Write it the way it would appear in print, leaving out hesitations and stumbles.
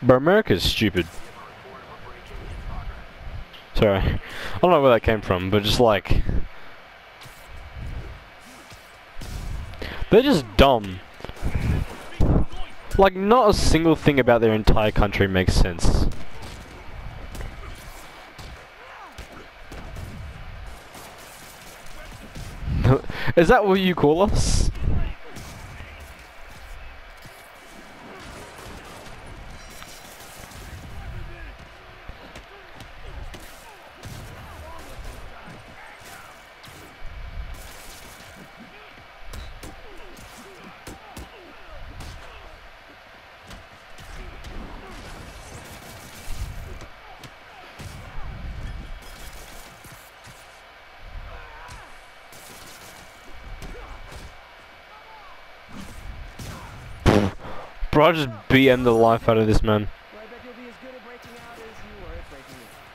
But America's stupid. Sorry. I don't know where that came from, but just like... they're just dumb. Like, not a single thing about their entire country makes sense. Is that what you call us? Bro, I just BM the life out of this man. Well, I bet you'll be as good at breaking out as you were at breaking in.